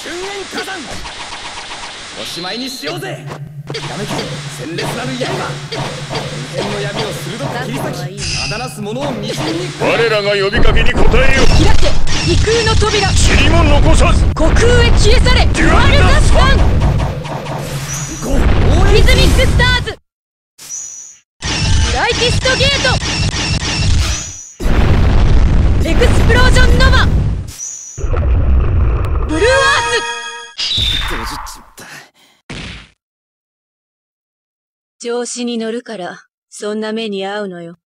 瞬煙火山おしまいにしようぜ。ひらめけ鮮烈なる刃、無辺の闇を鋭く切り裂き、あだなす者をみじんに。 我らが呼びかけに応えよ。 開け異空の扉、 塵も残さず虚空へ消え去れ。デュアルザスタンリズミックスターズ、ブライティストゲート、エクスプロージョンノバ、ブルーアーツ。 閉じちまった。 調子に乗るからそんな目に遭うのよ。